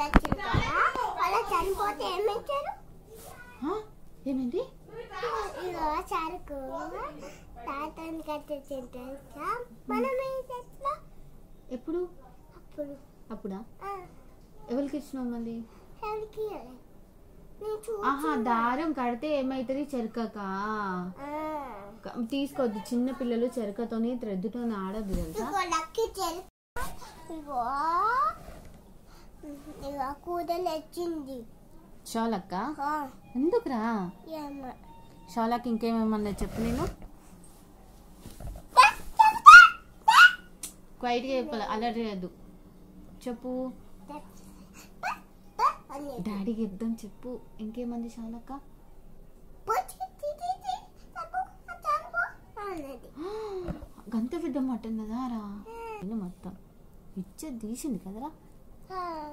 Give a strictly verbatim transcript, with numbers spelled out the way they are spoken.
వచ్చింది కదా అలా చనిపోతే ఏమిచ్చారు ఏమైంది ఇగో సరుకు తాతని కట్టించింది తెలుసా మనం ఎట్లా ఎప్పుడు అప్పుడు అప్పుడా ఎవరికి ఇచ్చినావు మళ్ళీ ఎవరికి ఆహా దారం కడితే ఏమైతుంది చెరకక తీసుకోవద్దు చిన్న పిల్లలు చెరకతోని థ్రెడ్తో ఆడద్దు తెలుసా కూదలు వచ్చింది షాలక్క ఎందుకురా షాలకి ఇంకేమేమన్నా చెప్పు నేను క్వైట్గా చెప్పాలి అలర్ట్ చేయద్దు చెప్పు డాడీకి చెప్దాం చెప్పు ఇంకేమంది షాలక్క గంత పెద్ద మటన్ కదారా మొత్తం ఇచ్చేది తీసింది కదరా